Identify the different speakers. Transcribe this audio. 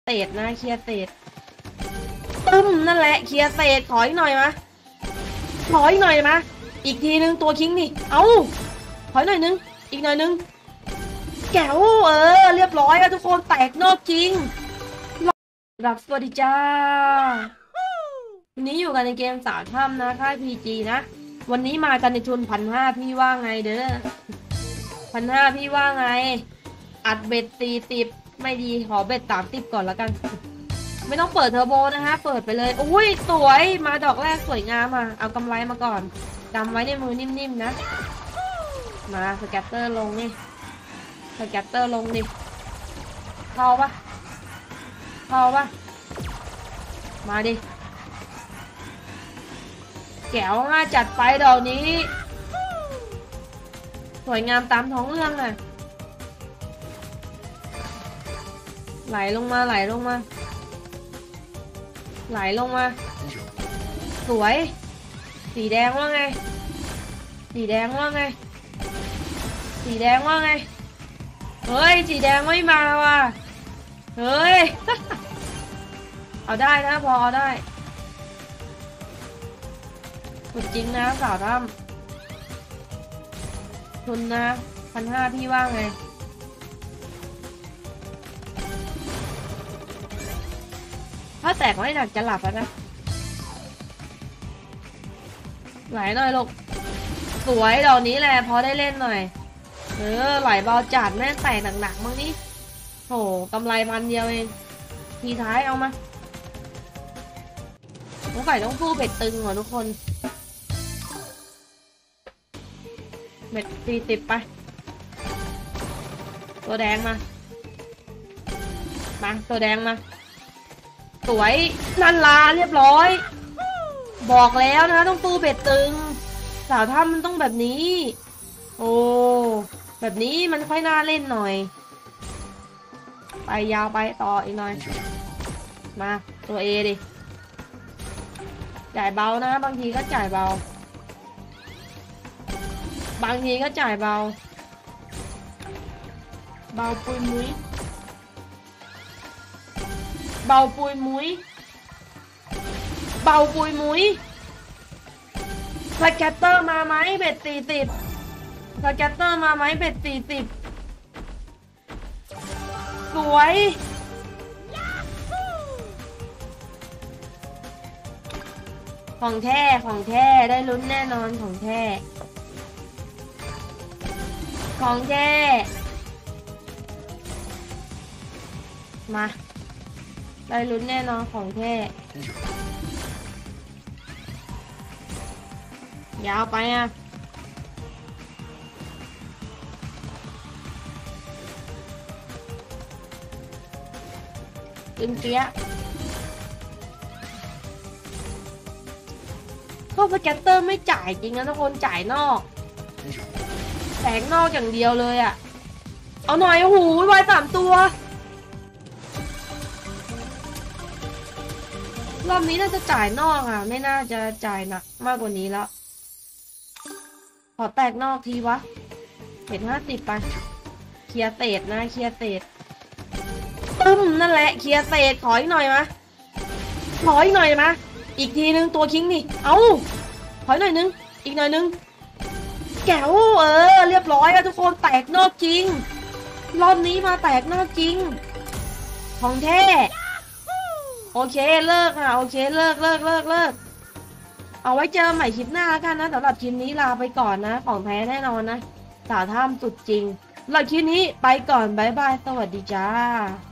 Speaker 1: ศษนะเคลียร์เศษตึ้มนั่นแหละเคลียร์เศษถอยหน่อยมาถอยหน่อยมาอีกทีนึงตัวคิงนี่เอาถอยหน่อยนึงอีกหน่อยนึงแก้วเรียบร้อยแล้วทุกคนแตกนอกจริงรับสวัสดีจ้าวันนี้อยู่กันในเกมสาวถ้ำนะค่าย PG นะวันนี้มากันในทุน1,500พี่ว่าไงเด้อ1,500พี่ว่าไงอัดเบ็ด40ไม่ดีขอเบ็ด30ก่อนแล้วกันไม่ต้องเปิดเทอร์โบนะฮะเปิดไปเลยอุ้ยสวยมาดอกแรกสวยงามอ่ะเอากำไรมาก่อนกำไว้ในมือนิ่มๆนะมาสแกตเตอร์ลงนี่สแกตเตอร์ลงนี่เข้าปะมาดิแก้วง่าจัดไปดอกนี้สวยงามตามท้องเรื่องเลยไหลลงมาสวยสีแดงว่าไงเฮ้ยสีแดงไม่มาว่ะเฮ้ย เอาได้นะพอเอาได้สุดจริงนะสาวถ้ำทุนนะ1,500พี่ว่าไงถ้าแตกไม่หนักจะหลับแล้วนะไหลหน่อยลูกสวยดอกนี้แหละพอได้เล่นหน่อยไหลเบาจัดแม่แตกหนักๆมั้งนี่โหกำไร1,000เดียวเองทีท้ายเอามาต้องสู้เบ็ดตึงเหรอทุกคนเบ็ด40ไปตัวแดงมาตัวแดงมาสวยนันลาเรียบร้อยบอกแล้วนะต้องสู้เบ็ดตึงสาวถ้ำมันต้องแบบนี้โอ้แบบนี้มันค่อยน่าเล่นหน่อยไปยาวไปต่ออีกหน่อยมาตัวเอดิจ่ายเบานะบางทีก็จ่ายเบาปุยมุ้ยสแกตเตอร์มาไหมเบ็ด40สวยของแท้ได้ลุ้นแน่นอนของแท้มาได้ลุ้นแน่นอนของแท้ยาวไปอ่ะตึงเปี้ยเข้าสแกตเตอร์ไม่จ่ายจริงนะทุกคนจ่ายนอกแสงนอกอย่างเดียวเลยอ่ะเอาหน่อยโอ้โหวาย3ตัวรอบนี้น่าจะจ่ายนอกอ่ะไม่น่าจะจ่ายหนักมากกว่านี้แล้วขอแตกนอกทีวะเห็น50ไปเคลียร์เศษนะตึ้มนั่นแหละเคลียร์เศษถอยหน่อยมาอีกทีนึงตัวคิงนี่เอาถอยหน่อยนึงอีกหน่อยนึงแก้วเรียบร้อยแล้วทุกคนแตกนอกจริงรอบนี้มาแตกนอกจริงของแท้โอเคเลิกค่ะโอเคเลิกเอาไว้เจอใหม่คลิปหน้ากันนะสำหรับคลิปนี้ลาไปก่อนนะของแท้แน่นอนนะสาวถ้ำสุดจริงสำหรับคลิปนี้ไปก่อนบ๊ายบายสวัสดีจ้า